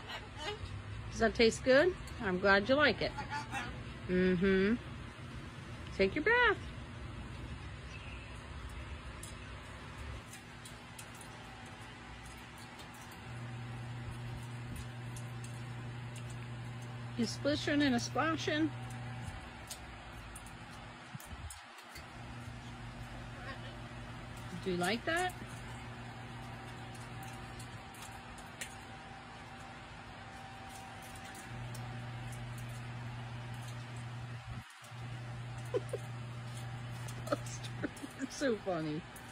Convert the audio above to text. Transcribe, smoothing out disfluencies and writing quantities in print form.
Does that taste good? I'm glad you like it. Mm-hmm. Take your bath. You splishing and a splashing. Do you like that? You're so funny.